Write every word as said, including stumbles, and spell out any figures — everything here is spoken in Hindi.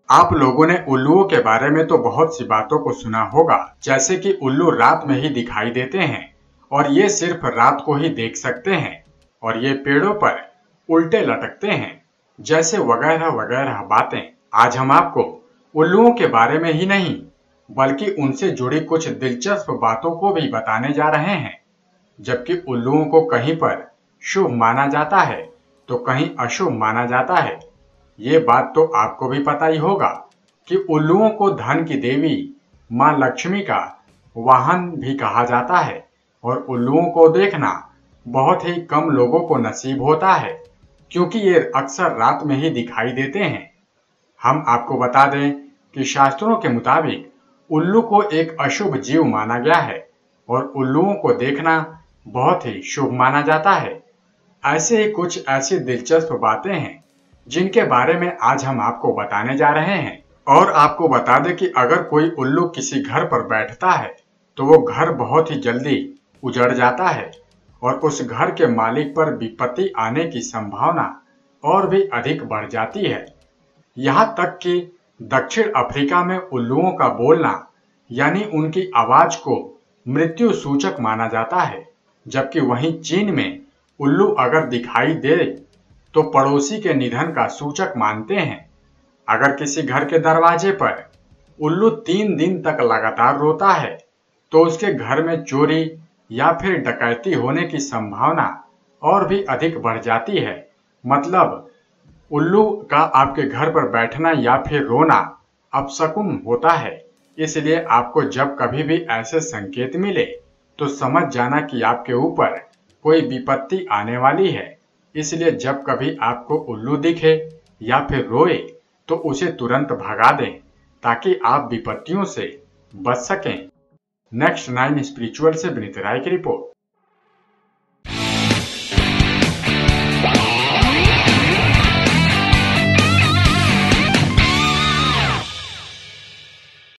आप लोगों ने उल्लुओं के बारे में तो बहुत सी बातों को सुना होगा, जैसे कि उल्लू रात में ही दिखाई देते हैं और ये सिर्फ रात को ही देख सकते हैं और ये पेड़ों पर उल्टे लटकते हैं, जैसे वगैरह वगैरह बातें। आज हम आपको उल्लुओं के बारे में ही नहीं बल्कि उनसे जुड़ी कुछ दिलचस्प बातों को भी बताने जा रहे हैं। जबकि उल्लुओं को कहीं पर शुभ माना जाता है तो कहीं अशुभ माना जाता है। ये बात तो आपको भी पता ही होगा कि उल्लुओं को धन की देवी मां लक्ष्मी का वाहन भी कहा जाता है और उल्लुओं को देखना बहुत ही कम लोगों को नसीब होता है, क्योंकि ये अक्सर रात में ही दिखाई देते हैं। हम आपको बता दें कि शास्त्रों के मुताबिक उल्लू को एक अशुभ जीव माना गया है और उल्लुओं को देखना बहुत ही शुभ माना जाता है। ऐसे ही कुछ ऐसी दिलचस्प बातें हैं जिनके बारे में आज हम आपको बताने जा रहे हैं। और आपको बता दें कि अगर कोई उल्लू किसी घर पर बैठता है तो वो घर बहुत ही जल्दी उजड़ जाता है और उस घर के मालिक पर विपत्ति आने की संभावना और भी अधिक बढ़ जाती है। यहाँ तक कि दक्षिण अफ्रीका में उल्लुओं का बोलना यानी उनकी आवाज को मृत्यु सूचक माना जाता है, जबकि वहीं चीन में उल्लू अगर दिखाई दे तो पड़ोसी के निधन का सूचक मानते हैं। अगर किसी घर के दरवाजे पर उल्लू तीन दिन तक लगातार रोता है तो उसके घर में चोरी या फिर डकैती होने की संभावना और भी अधिक बढ़ जाती है। मतलब उल्लू का आपके घर पर बैठना या फिर रोना अपशकुन होता है। इसलिए आपको जब कभी भी ऐसे संकेत मिले तो समझ जाना कि आपके ऊपर कोई विपत्ति आने वाली है। इसलिए जब कभी आपको उल्लू दिखे या फिर रोए तो उसे तुरंत भगा दें ताकि आप विपत्तियों से बच सकें। नेक्स्ट नाइन स्पिरिचुअल से विनीत राय की रिपोर्ट।